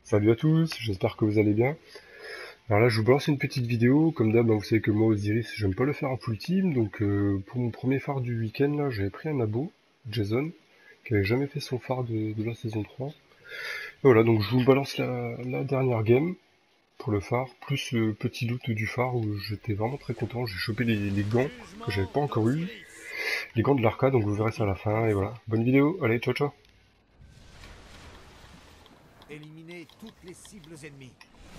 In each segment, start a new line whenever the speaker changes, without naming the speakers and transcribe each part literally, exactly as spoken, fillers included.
Salut à tous, j'espère que vous allez bien. Alors là je vous balance une petite vidéo, comme d'hab hein, vous savez que moi Osiris j'aime pas le faire en full team, donc euh, pour mon premier phare du week-end là j'avais pris un abo, Jason, qui avait jamais fait son phare de, de la saison trois. Et voilà, donc je vous balance la, la dernière game pour le phare, plus le petit loot du phare où j'étais vraiment très content, j'ai chopé les, les gants que j'avais pas encore eu, les gants de l'arcade, donc vous verrez ça à la fin, et voilà. Bonne vidéo, allez ciao ciao.
Éliminer toutes les cibles ennemies.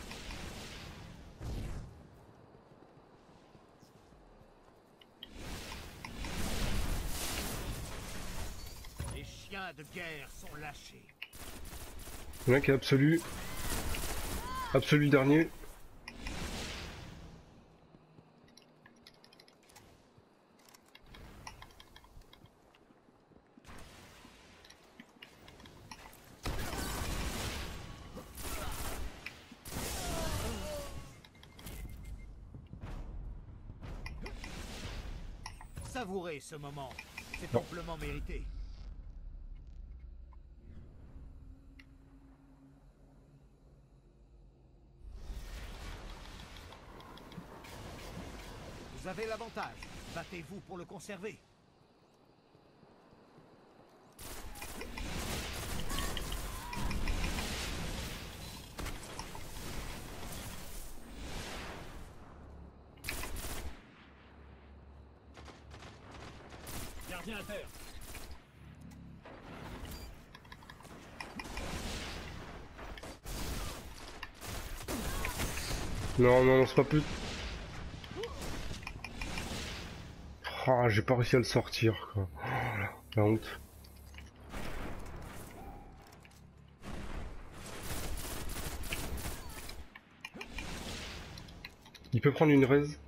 Les chiens de guerre sont lâchés.
Il y en a un qui est absolu. Absolu dernier.
Savourez ce moment. C'est
Non.
amplement mérité. Vous avez l'avantage. Battez-vous pour le conserver. Gardien à terre.
Non, non, non, c'est pas plus. Ah, j'ai pas réussi à le sortir, quoi. Oh, la, la honte. Il peut prendre une raise.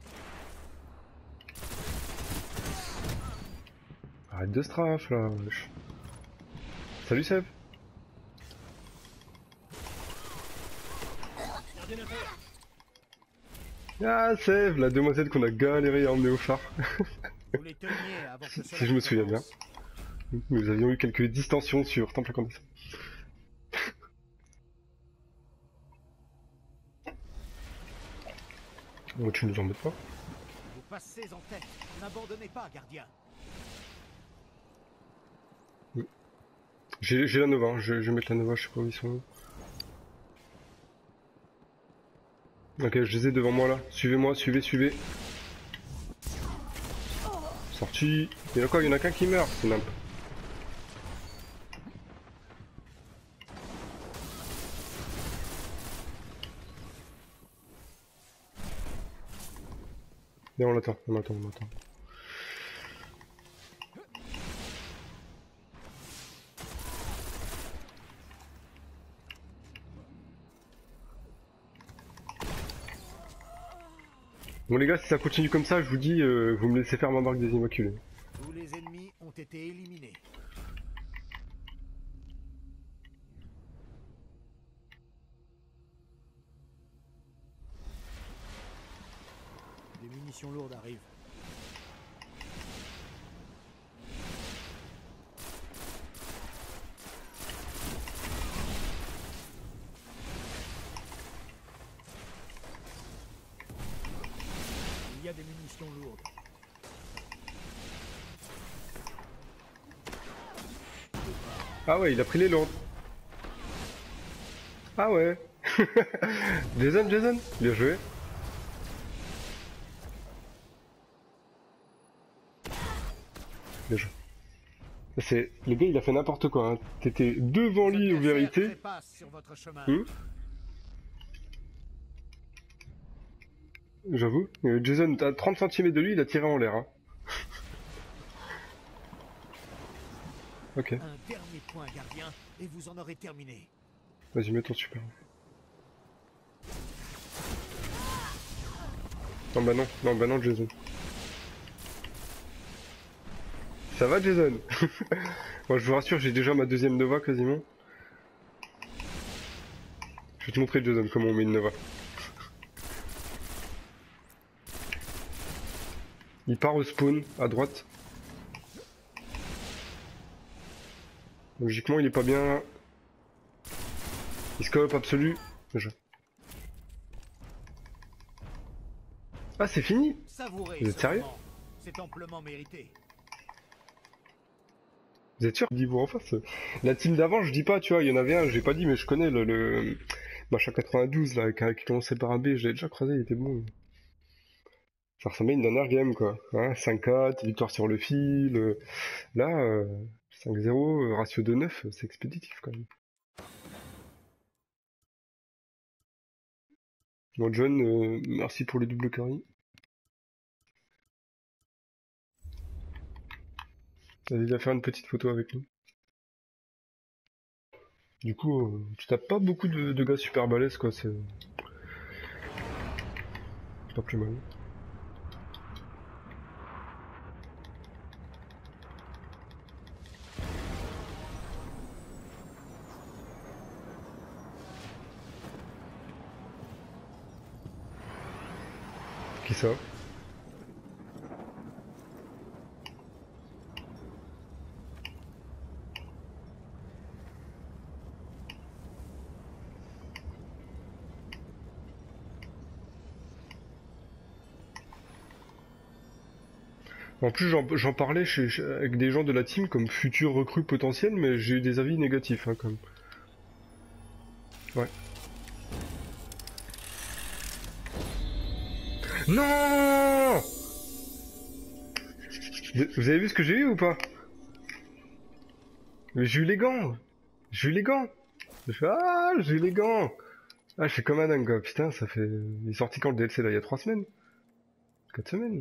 Arrête de strafe, là. wesh. Salut, Seb.
Gardien à terre.
Ah, Seb, la demoiselle qu'on a galéré à emmener au phare.
Vous les teniez avant que
Si
cela
je me souviens bien.
commence.
Nous avions eu quelques distensions sur Temple Incandescent. Oh, tu nous embêtes pas.
Vous passez en tête. N'abandonnez pas, gardien.
J'ai j'ai la Nova, hein. je, je vais mettre la Nova, je sais pas où ils sont. Ok, je les ai devant moi là. Suivez-moi, suivez, suivez. Sorti. Il y en a quoi? Il y en a qu'un qui meurt, c'est nimp. Et on l'attend, on l'attend, on l'attend. Bon les gars, si ça continue comme ça, je vous dis, euh, vous me laissez faire ma marque des Immaculés.
Tous les ennemis ont été éliminés. Des munitions lourdes arrivent. Il y a des munitions lourdes.
Ah ouais, il a pris les lourdes. Ah ouais. Jason, Jason, bien joué. Bien joué. C'est le gars, il a fait n'importe quoi. Hein. T'étais devant lui en vérité.
Trépasse sur votre chemin.
Hmm. J'avoue. Euh, Jason, à trente centimètres de lui, il a tiré en l'air. Hein. Ok.
Un dernier point, gardien, et vous en aurez terminé.
Vas-y, mets ton super. Non bah non, non bah non Jason. Ça va Jason? Moi je vous rassure, j'ai déjà ma deuxième Nova quasiment. Je vais te montrer Jason comment on met une Nova. Il part au spawn, à droite. Logiquement il est pas bien. Il scope absolu. Je... Ah, c'est fini?
Savourez
Vous êtes
ce
sérieux?
moment. C'est amplement mérité.
Vous êtes sûr? Dis-vous en face. La team d'avant, je dis pas, tu vois, il y en avait un, j'ai pas dit, mais je connais le, le... Machin quatre-vingt-douze, là, qui qui commençait par un B, je l'avais déjà croisé, il était bon. Ça ressemblait à une dernière game, quoi. Hein, cinq quatre, victoire sur le fil. euh, Là, euh, cinq zéro, euh, ratio de neuf, c'est expéditif, quand même. Bon, John, euh, merci pour le double carry. Vas-y, viens faire une petite photo avec nous. Du coup, euh, tu tapes pas beaucoup de, de gars super balèzes, quoi, c'est... c'est pas plus mal. Qui ça? En plus, j'en j'en parlais chez, chez- avec des gens de la team comme futurs recrues potentiels, mais j'ai eu des avis négatifs, hein, quand même. Ouais. Non! Vous vous avez vu ce que j'ai eu ou pas? Mais j'ai eu les gants! J'ai eu les gants! Je fais, ah, j'ai eu les gants! Ah, je suis comme un dingue, quoi. Putain, ça fait... Il est sorti quand le D L C, là? Il y a trois semaines? Quatre semaines?